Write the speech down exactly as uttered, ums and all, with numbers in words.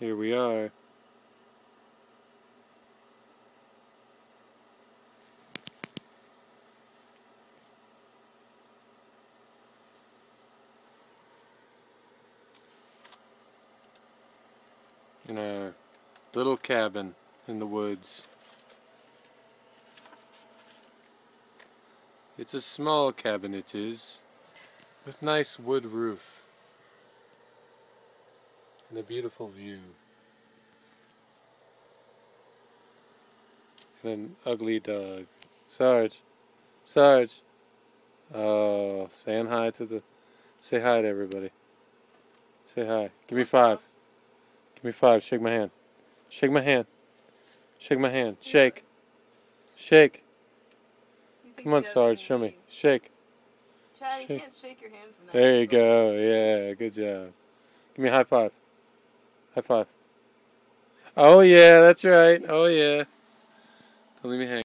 Here we are. In our little cabin in the woods. It's a small cabin, it is, with nice wood roof and a beautiful view. And an ugly dog. Sarge. Sarge. Oh, saying hi to the... Say hi to everybody. Say hi. Give me five. Give me five. Shake my hand. Shake my hand. Shake my hand. Shake. Shake. Come on, Sarge. Show me. Shake. Chad, you Shake. can't shake your hand from that. There you go. Yeah, good job. Give me a high five. High five. Oh, yeah, that's right. Oh, yeah. Don't leave me hang.